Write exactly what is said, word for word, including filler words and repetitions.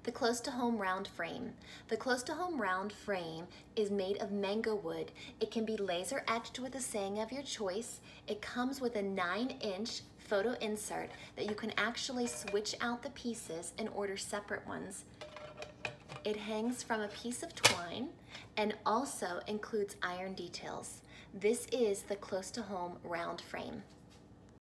The Close to Home Round Frame. The Close to Home Round Frame is made of mango wood. It can be laser etched with a saying of your choice. It comes with a nine inch photo insert that you can actually switch out the pieces and order separate ones. It hangs from a piece of twine and also includes iron details. This is the Close to Home Round Frame.